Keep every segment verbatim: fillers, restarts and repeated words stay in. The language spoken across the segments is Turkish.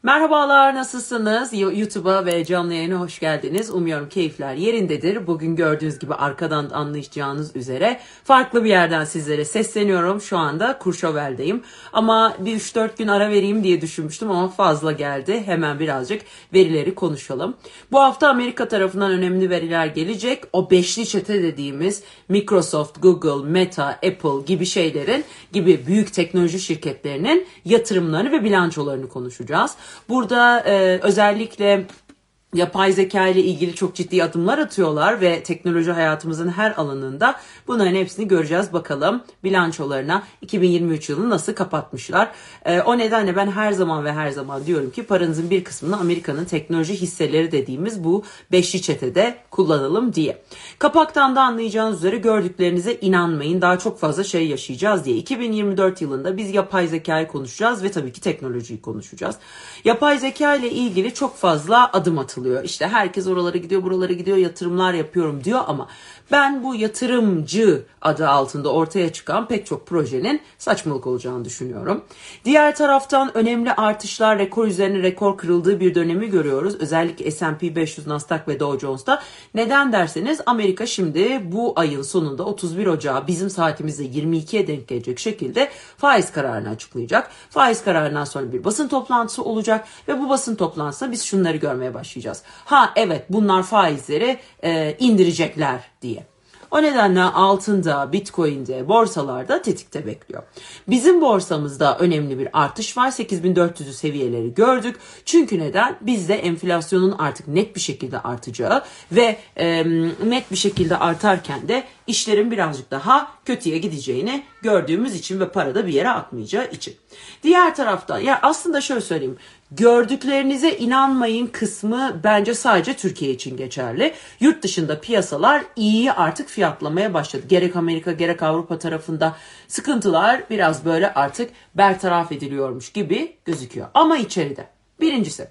Merhabalar, nasılsınız? YouTube'a ve canlı yayına hoş geldiniz. Umuyorum keyifler yerindedir. Bugün gördüğünüz gibi arkadan anlayacağınız üzere farklı bir yerden sizlere sesleniyorum. Şu anda Courchevel'deyim. Ama bir üç dört gün ara vereyim diye düşünmüştüm ama fazla geldi. Hemen birazcık verileri konuşalım. Bu hafta Amerika tarafından önemli veriler gelecek. O beşli çete dediğimiz Microsoft, Google, Meta, Apple gibi şeylerin gibi büyük teknoloji şirketlerinin yatırımlarını ve bilançolarını konuşacağız. Burada e, özellikle yapay zeka ile ilgili çok ciddi adımlar atıyorlar ve teknoloji hayatımızın her alanında bunların hepsini göreceğiz. Bakalım bilançolarına iki bin yirmi üç yılını nasıl kapatmışlar. Ee, o nedenle ben her zaman ve her zaman diyorum ki paranızın bir kısmını Amerika'nın teknoloji hisseleri dediğimiz bu beşli çetede kullanalım diye. Kapaktan da anlayacağınız üzere gördüklerinize inanmayın. Daha çok fazla şey yaşayacağız diye. iki bin yirmi dört yılında biz yapay zekayı konuşacağız ve tabii ki teknolojiyi konuşacağız. Yapay zeka ile ilgili çok fazla adım atılıyor. İşte herkes oralara gidiyor, buralara gidiyor, yatırımlar yapıyorum diyor ama ben bu yatırımcı adı altında ortaya çıkan pek çok projenin saçmalık olacağını düşünüyorum. Diğer taraftan önemli artışlar, rekor üzerine rekor kırıldığı bir dönemi görüyoruz. Özellikle S and P beş yüz, Nasdaq ve Dow Jones'ta. Neden derseniz Amerika şimdi bu ayın sonunda otuz bir Ocağı bizim saatimizde yirmi ikiye denk gelecek şekilde faiz kararını açıklayacak. Faiz kararından sonra bir basın toplantısı olacak ve bu basın toplantısında biz şunları görmeye başlayacağız. Ha evet, bunlar faizleri e, indirecekler diye. O nedenle altında, Bitcoin'de, borsalarda tetikte bekliyor. Bizim borsamızda önemli bir artış var. sekiz bin dört yüzü seviyeleri gördük. Çünkü neden? Bizde enflasyonun artık net bir şekilde artacağı ve e, net bir şekilde artarken de işlerin birazcık daha kötüye gideceğini gördüğümüz için ve para da bir yere akmayacağı için. Diğer taraftan ya aslında şöyle söyleyeyim. Gördüklerinize inanmayın kısmı bence sadece Türkiye için geçerli. Yurt dışında piyasalar iyi artık fiyatlamaya başladı. Gerek Amerika gerek Avrupa tarafında sıkıntılar biraz böyle artık bertaraf ediliyormuş gibi gözüküyor. Ama içeride. Birincisi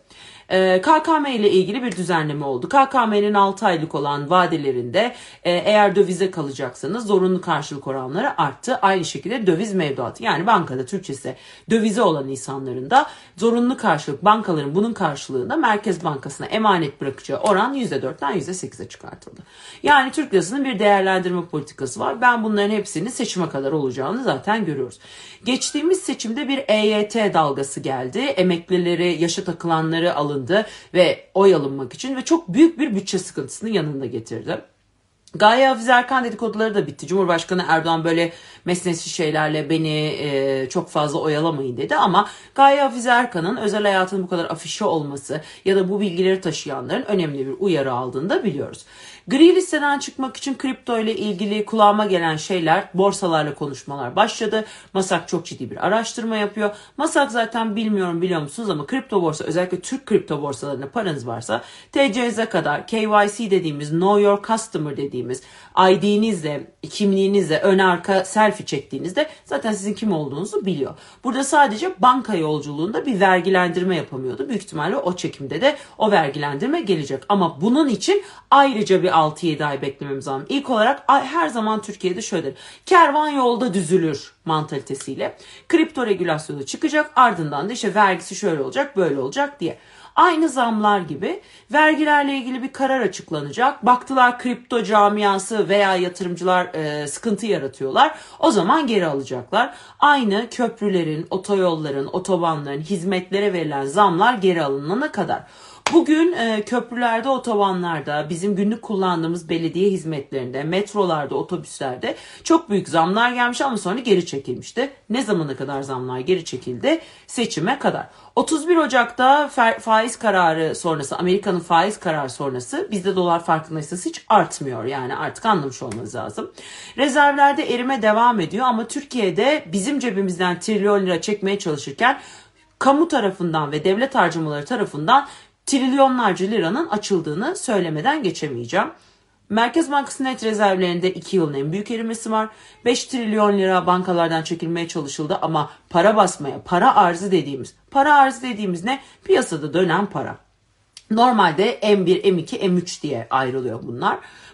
K K M ile ilgili bir düzenleme oldu. K K M'nin altı aylık olan vadelerinde eğer dövize kalacaksanız zorunlu karşılık oranları arttı. Aynı şekilde döviz mevduatı, yani bankada Türkçesi dövize olan insanların da zorunlu karşılık, bankaların bunun karşılığında Merkez Bankası'na emanet bırakacağı oran yüzde dörtten yüzde sekize çıkartıldı. Yani Türk lirasının bir değerlendirme politikası var. Ben bunların hepsinin seçime kadar olacağını zaten görüyoruz. Geçtiğimiz seçimde bir E Y T dalgası geldi. Emeklileri, yaşa takılanları alındı ve oy alınmak için ve çok büyük bir bütçe sıkıntısını yanında getirdi. Gaye Hafize Erkan dedikoduları da bitti. Cumhurbaşkanı Erdoğan böyle mesnetsiz şeylerle beni e, çok fazla oyalamayın dedi ama Gaye Hafize Erkan'ın özel hayatının bu kadar afişe olması ya da bu bilgileri taşıyanların önemli bir uyarı aldığını da biliyoruz. Gri listeden çıkmak için kripto ile ilgili kulağıma gelen şeyler, borsalarla konuşmalar başladı. Masak çok ciddi bir araştırma yapıyor. Masak zaten bilmiyorum biliyor musunuz ama kripto borsa, özellikle Türk kripto borsalarına paranız varsa T C S'e kadar K Y C dediğimiz Know Your Customer dediğimiz I D'nizle, kimliğinizle ön arka selfie çektiğinizde zaten sizin kim olduğunuzu biliyor. Burada sadece banka yolculuğunda bir vergilendirme yapamıyordu. Büyük ihtimalle o çekimde de o vergilendirme gelecek. Ama bunun için ayrıca bir altı yedi ay beklememiz lazım. İlk olarak her zaman Türkiye'de şöyledir. Kervan yolda düzülür mantalitesiyle kripto regülasyonu çıkacak. Ardından da işte vergisi şöyle olacak, böyle olacak diye. Aynı zamlar gibi vergilerle ilgili bir karar açıklanacak. Baktılar kripto camiası veya yatırımcılar e, sıkıntı yaratıyorlar. O zaman geri alacaklar. Aynı köprülerin, otoyolların, otobanların hizmetlere verilen zamlar geri alınana kadar. Bugün e, köprülerde, otobanlarda, bizim günlük kullandığımız belediye hizmetlerinde, metrolarda, otobüslerde çok büyük zamlar gelmiş ama sonra geri çekilmişti. Ne zamana kadar zamlar geri çekildi? Seçime kadar. otuz bir Ocak'ta faiz kararı sonrası, Amerika'nın faiz kararı sonrası bizde dolar farkındaysanız hiç artmıyor. Yani artık anlamış olmanız lazım. Rezervlerde erime devam ediyor ama Türkiye'de bizim cebimizden trilyon lira çekmeye çalışırken kamu tarafından ve devlet harcamaları tarafından trilyonlarca liranın açıldığını söylemeden geçemeyeceğim. Merkez Bankası net rezervlerinde iki yılın en büyük erimesi var. beş trilyon lira bankalardan çekilmeye çalışıldı ama para basmaya, para arzı dediğimiz, para arzı dediğimiz ne? Piyasada dönen para. Normalde M bir, M iki, M üç diye ayrılıyor bunlar.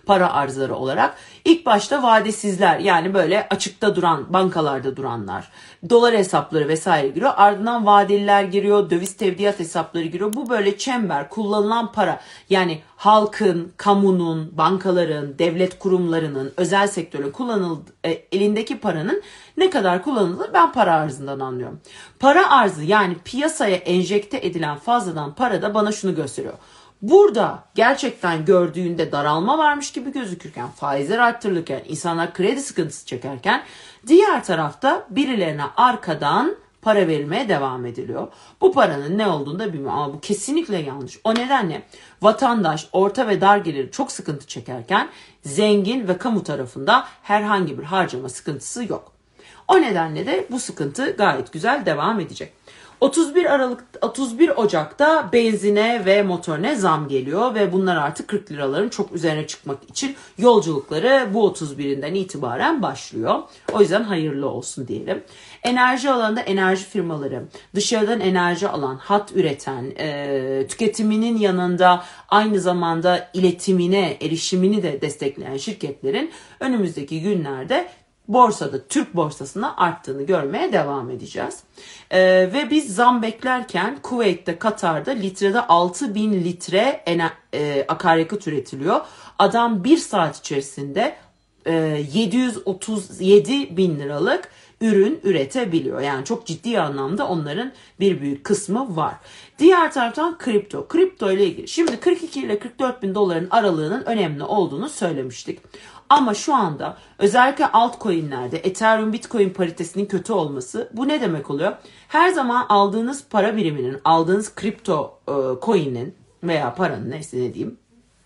para arzları olarak. İlk başta vadesizler, yani böyle açıkta duran, bankalarda duranlar, dolar hesapları vesaire giriyor. Ardından vadeliler giriyor, döviz tevdiat hesapları giriyor. Bu böyle çember, kullanılan para, yani halkın, kamunun, bankaların, devlet kurumlarının, özel sektörün kullanıldığı, e, elindeki paranın ne kadar kullanıldığını ben para arzından anlıyorum. Para arzı, yani piyasaya enjekte edilen fazladan para da bana şunu gösteriyor. Burada gerçekten gördüğünde daralma varmış gibi gözükürken, faizler arttırılırken, insanlar kredi sıkıntısı çekerken, diğer tarafta birilerine arkadan para verilmeye devam ediliyor. Bu paranın ne olduğunu da bilmiyorum ama bu kesinlikle yanlış. O nedenle vatandaş orta ve dar geliri çok sıkıntı çekerken, zengin ve kamu tarafında herhangi bir harcama sıkıntısı yok. O nedenle de bu sıkıntı gayet güzel devam edecek. otuz bir Aralık otuz bir Ocak'ta benzine ve motorine zam geliyor ve bunlar artık kırk liraların çok üzerine çıkmak için yolculukları bu otuz birinden itibaren başlıyor. O yüzden hayırlı olsun diyelim. Enerji alanında enerji firmaları, dışarıdan enerji alan, hat üreten, e, tüketiminin yanında aynı zamanda iletimine, erişimini de destekleyen şirketlerin önümüzdeki günlerde borsada, Türk borsasında arttığını görmeye devam edeceğiz. Ee, ve biz zam beklerken Kuveyt'te, Katar'da litrede altı bin litre ene, e, akaryakıt üretiliyor. Adam bir saat içerisinde e, yedi yüz otuz yedi bin liralık ürün üretebiliyor. Yani çok ciddi anlamda onların bir büyük kısmı var. Diğer taraftan kripto. Kripto ile ilgili. Şimdi kırk iki ile kırk dört bin doların aralığının önemli olduğunu söylemiştik. Ama şu anda özellikle altcoin'lerde Ethereum Bitcoin paritesinin kötü olması, bu ne demek oluyor? Her zaman aldığınız para biriminin, aldığınız kripto e, coin'in veya paranın, neyse ne diyeyim,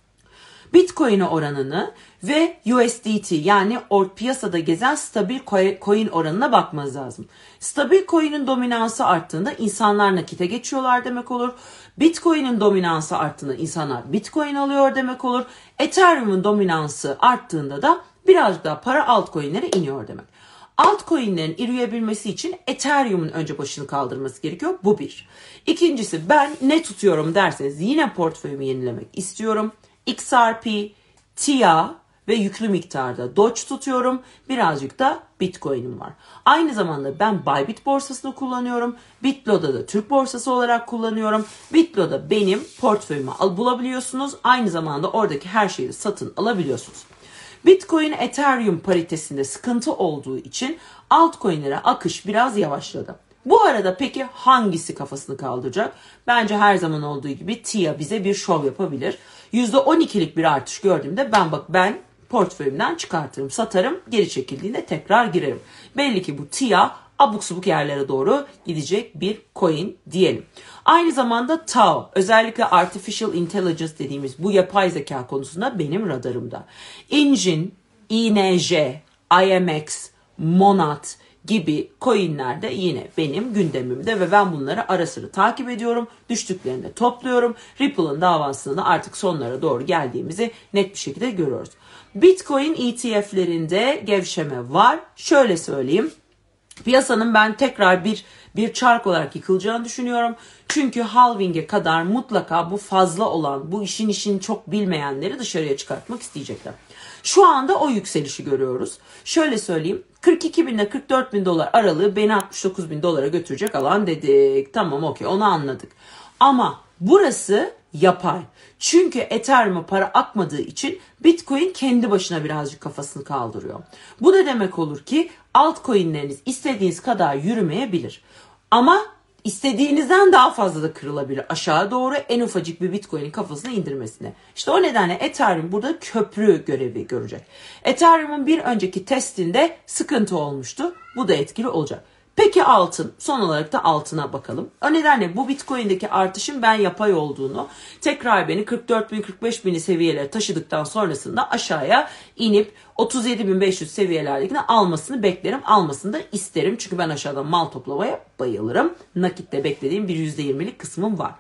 Bitcoin'e oranını ve U S D T, yani o piyasada gezen stabil coin oranına bakmanız lazım. Stabil coin'in dominansı arttığında insanlar nakite geçiyorlar demek olur. Bitcoin'in dominansı arttığında insanlar Bitcoin alıyor demek olur. Ethereum'un dominansı arttığında da birazcık daha para altcoin'lere iniyor demek. Altcoin'lerin yürüyebilmesi için Ethereum'un önce başını kaldırması gerekiyor. Bu bir. İkincisi, ben ne tutuyorum derseniz, yine portföyümü yenilemek istiyorum. X R P, T I A ve yüklü miktarda Doge tutuyorum. Birazcık da Bitcoin'im var. Aynı zamanda ben Bybit borsasını kullanıyorum. Bitlo'da da Türk borsası olarak kullanıyorum. Bitlo'da benim portföyümü al bulabiliyorsunuz. Aynı zamanda oradaki her şeyi de satın alabiliyorsunuz. Bitcoin Ethereum paritesinde sıkıntı olduğu için altcoin'lere akış biraz yavaşladı. Bu arada peki hangisi kafasını kaldıracak? Bence her zaman olduğu gibi T I A bize bir şov yapabilir. yüzde on ikilik bir artış gördüğümde ben bak ben portföyümden çıkartırım, satarım, geri çekildiğinde tekrar girerim. Belli ki bu T I A abuk subuk yerlere doğru gidecek bir coin diyelim. Aynı zamanda T A O, özellikle Artificial Intelligence dediğimiz bu yapay zeka konusunda benim radarımda. Engine, I N J, I M X, Monad gibi coinler de yine benim gündemimde ve ben bunları ara sıra takip ediyorum. Düştüklerinde topluyorum. Ripple'ın davasında da artık sonlara doğru geldiğimizi net bir şekilde görüyoruz. Bitcoin E T F'lerinde gevşeme var. Şöyle söyleyeyim. Piyasanın ben tekrar bir bir çark olarak yıkılacağını düşünüyorum. Çünkü halving'e kadar mutlaka bu fazla olan, bu işin işini çok bilmeyenleri dışarıya çıkartmak isteyecekler. Şu anda o yükselişi görüyoruz. Şöyle söyleyeyim, kırk iki bin ile kırk dört bin dolar aralığı beni altmış dokuz bin dolara götürecek alan dedik. Tamam, okey, onu anladık. Ama burası yapay. Çünkü Ethereum'a para akmadığı için Bitcoin kendi başına birazcık kafasını kaldırıyor. Bu da demek olur ki altcoin'leriniz istediğiniz kadar yürümeyebilir. Ama istediğinizden daha fazla da kırılabilir aşağı doğru, en ufacık bir Bitcoin'in kafasına indirmesine. İşte o nedenle Ethereum burada köprü görevi görecek. Ethereum'un bir önceki testinde sıkıntı olmuştu. Bu da etkili olacak. Peki altın, son olarak da altına bakalım. O nedenle bu Bitcoin'deki artışın ben yapay olduğunu, tekrar beni kırk dört bin kırk beş bin seviyelere taşıdıktan sonrasında aşağıya inip otuz yedi bin beş yüz seviyelerdekini almasını beklerim, almasını da isterim. Çünkü ben aşağıdan mal toplamaya bayılırım. Nakitte beklediğim bir yüzde yirmilik kısmım var.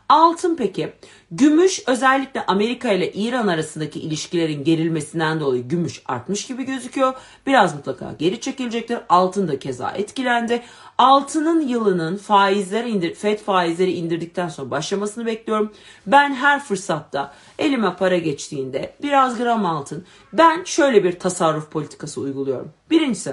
Altın peki. Gümüş özellikle Amerika ile İran arasındaki ilişkilerin gerilmesinden dolayı gümüş artmış gibi gözüküyor. Biraz mutlaka geri çekilecektir. Altın da keza etkilendi. Altının yılının faizler indir, Fed faizleri indirdikten sonra başlamasını bekliyorum. Ben her fırsatta elime para geçtiğinde biraz gram altın, ben şöyle bir tasarruf politikası uyguluyorum. Birincisi,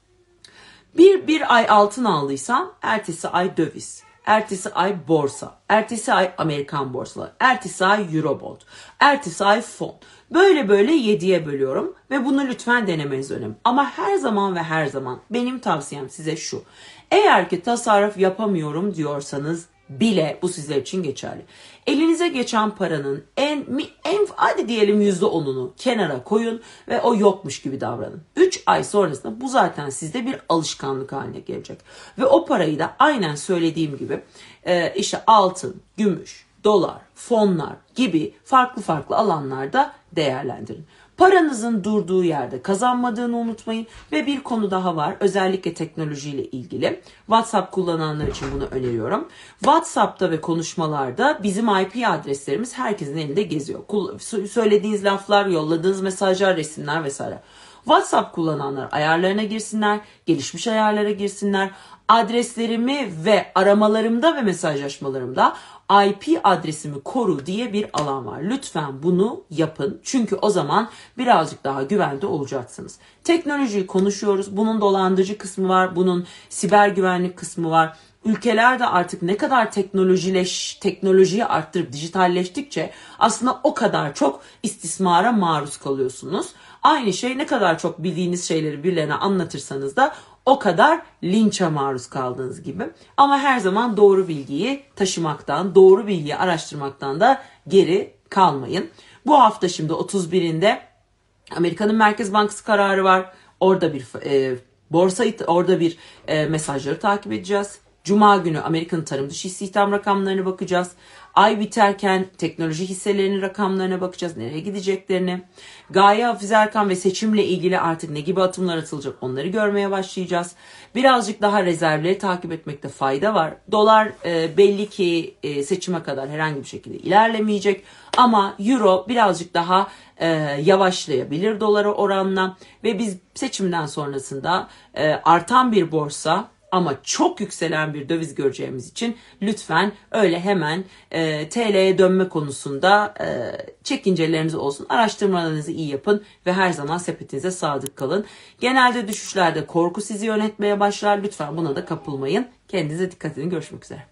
bir, bir ay altın aldıysam ertesi ay döviz. Ertesi ay borsa, ertesi ay Amerikan borsaları, ertesi ay Eurobond, ertesi ay fon. Böyle böyle yediye bölüyorum ve bunu lütfen denemeniz önemli. Ama her zaman ve her zaman benim tavsiyem size şu. Eğer ki tasarruf yapamıyorum diyorsanız bile bu sizler için geçerli. Elinize geçen paranın en, en hadi diyelim yüzde onunu kenara koyun ve o yokmuş gibi davranın. üç ay sonrasında bu zaten sizde bir alışkanlık haline gelecek. Ve o parayı da aynen söylediğim gibi işte altın, gümüş, dolar, fonlar gibi farklı farklı alanlarda değerlendirin. Paranızın durduğu yerde kazanmadığını unutmayın ve bir konu daha var. Özellikle teknolojiyle ilgili. WhatsApp kullananlar için bunu öneriyorum. WhatsApp'ta ve konuşmalarda bizim I P adreslerimiz herkesin elinde geziyor. Söylediğiniz laflar, yolladığınız mesajlar, resimler vesaire. WhatsApp kullananlar ayarlarına girsinler, gelişmiş ayarlara girsinler. Adreslerimi ve aramalarımda ve mesajlaşmalarımda I P adresimi koru diye bir alan var. Lütfen bunu yapın. Çünkü o zaman birazcık daha güvende olacaksınız. Teknolojiyi konuşuyoruz. Bunun dolandırıcı kısmı var. Bunun siber güvenlik kısmı var. Ülkeler de artık ne kadar teknolojileş, teknolojiyi arttırıp dijitalleştikçe aslında o kadar çok istismara maruz kalıyorsunuz. Aynı şey, ne kadar çok bildiğiniz şeyleri birilerine anlatırsanız da o kadar linçe maruz kaldığınız gibi. Ama her zaman doğru bilgiyi taşımaktan, doğru bilgiyi araştırmaktan da geri kalmayın. Bu hafta şimdi otuz birinde Amerika'nın Merkez Bankası kararı var. Orada bir e, borsayı, orada bir e, mesajları takip edeceğiz. Cuma günü Amerika'nın tarım dışı istihdam rakamlarına bakacağız. Ay biterken teknoloji hisselerinin rakamlarına bakacağız. Nereye gideceklerini. Gaye Hafize Erkan ve seçimle ilgili artık ne gibi atımlar atılacak onları görmeye başlayacağız. Birazcık daha rezervleri takip etmekte fayda var. Dolar e, belli ki e, seçime kadar herhangi bir şekilde ilerlemeyecek. Ama euro birazcık daha e, yavaşlayabilir dolara oranla. Ve biz seçimden sonrasında e, artan bir borsa ama çok yükselen bir döviz göreceğimiz için lütfen öyle hemen e, T L'ye dönme konusunda e, çekinceleriniz olsun. Araştırmalarınızı iyi yapın ve her zaman sepetinize sadık kalın. Genelde düşüşlerde korku sizi yönetmeye başlar. Lütfen buna da kapılmayın. Kendinize dikkat edin. Görüşmek üzere.